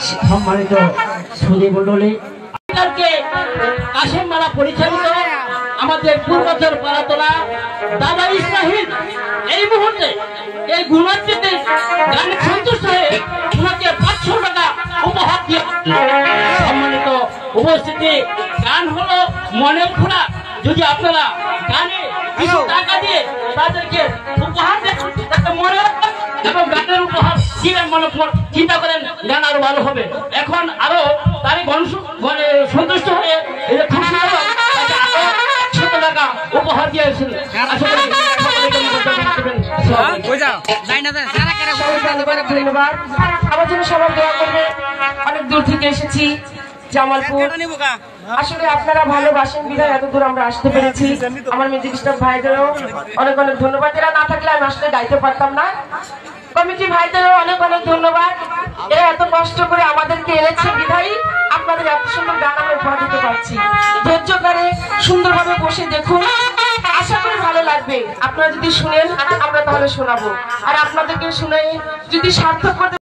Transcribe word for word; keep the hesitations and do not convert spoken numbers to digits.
সম্মানিত সুধী মন্ডলী, কাশেম মালা পরিচালিত আমাদের পূর্বজর পড়াতোলা দাদা ইসমাহিল এই মুহূর্তে এই গুণার্থীতে গানে সন্তুষ্ট হয়ে ওনাকে পাঁচশো টাকা উপহার দিয়ে সম্মানিত উপস্থিতি। গান হলো মনের খোলা, যদি আপনারা গানে কিছু টাকা দিয়ে তাদেরকে উপহার দেন তাতে মনে এবং গানের উপহার দিলেন মনে চিন্তা করেন গান আরো ভালো হবে। এখন আরো তারই সন্তুষ্ট হয়ে খুশি হলো একশত টাকা উপহার দিয়েছেন। ধন্যবাদ। আমার জন্য সবাই দোয়া করবে। অনেক দূর থেকে এসেছি জামালপুর, আসলে আপনারা ভালোবাসেন বিধায় এত দূর আমরা আসতে পেরেছি। আমার মিউজিক স্টাফ ভাইদেরও অনেক অনেক ধন্যবাদ, এরা না থাকলে আমি আসলে গাইতে পারতাম না। কমিটি ভাইদেরও অনেক অনেক ধন্যবাদ, এরা এত কষ্ট করে আমাদেরকে এনেছে বিধায় আপনাদের এত সুন্দর গান আমরা উপহার দিতে পারছি। ধৈর্য করে সুন্দরভাবে বসে দেখুন, আশা করি ভালো লাগবে। আপনারা যদি শুনেন আমরা তাহলে শোনাবো, আর আপনাদেরকে শুনে যদি সার্থক করতে